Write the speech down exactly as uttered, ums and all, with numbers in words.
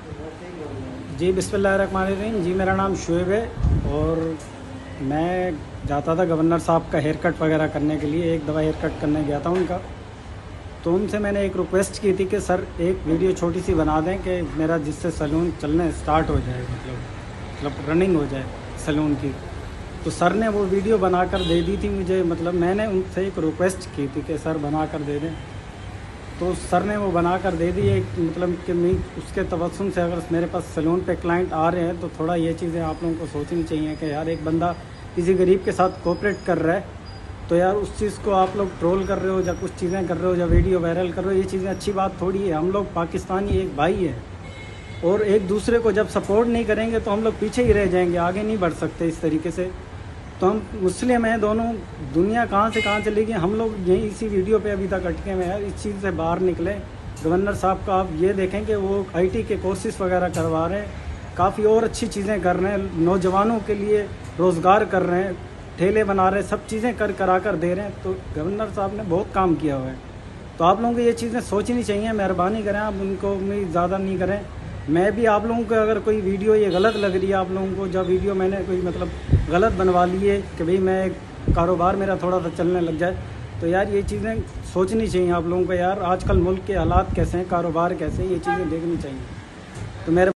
जी बिस्मिल्लाहिर्रहमानिर्रहीम। जी मेरा नाम शुएब है और मैं जाता था गवर्नर साहब का हेयर कट वगैरह करने के लिए। एक दफ़ा हेयर कट करने गया था उनका, तो उनसे मैंने एक रिक्वेस्ट की थी कि सर एक वीडियो छोटी सी बना दें कि मेरा जिससे सैलून चलने स्टार्ट हो जाए, मतलब मतलब रनिंग हो जाए सैलून की। तो सर ने वो वीडियो बनाकर दे दी थी मुझे। मतलब मैंने उनसे एक रिक्वेस्ट की थी कि सर बना कर दे दें, तो सर ने वो बना कर दे दी। एक मतलब कि मैं उसके तवस्सुम से अगर मेरे पास सैलून पे क्लाइंट आ रहे हैं तो थोड़ा ये चीज़ें आप लोगों को सोचनी चाहिए कि यार एक बंदा किसी गरीब के साथ कोऑपरेट कर रहा है, तो यार उस चीज़ को आप लोग ट्रोल कर रहे हो या कुछ चीज़ें कर रहे हो या वीडियो वायरल कर रहे हो, ये चीज़ें अच्छी बात थोड़ी है। हम लोग पाकिस्तानी एक भाई है और एक दूसरे को जब सपोर्ट नहीं करेंगे तो हम लोग पीछे ही रह जाएंगे, आगे नहीं बढ़ सकते इस तरीके से। तो हम मुस्लिम हैं दोनों, दुनिया कहाँ से कहाँ चली गई, हम लोग यहीं इसी वीडियो पे अभी तक अटके हुए हैं। इस चीज़ से बाहर निकले। गवर्नर साहब का आप ये देखें कि वो आईटी के कोर्सेज वगैरह करवा रहे हैं, काफ़ी और अच्छी चीज़ें कर रहे हैं, नौजवानों के लिए रोज़गार कर रहे हैं, ठेले बना रहे हैं, सब चीज़ें कर करा कर दे रहे हैं। तो गवर्नर साहब ने बहुत काम किया हुआ है। तो आप लोगों को ये चीज़ें सोचनी चाहिए। मेहरबानी करें, आप उनको उम्मीद ज़्यादा नहीं करें। मैं भी आप लोगों को अगर कोई वीडियो ये गलत लग रही है आप लोगों को, जब वीडियो मैंने कोई मतलब गलत बनवा ली है कि भाई मैं कारोबार मेरा थोड़ा सा चलने लग जाए, तो यार ये चीज़ें सोचनी चाहिए आप लोगों को। यार आजकल मुल्क के हालात कैसे हैं, कारोबार कैसे हैं, ये चीज़ें देखनी चाहिए। तो मेरे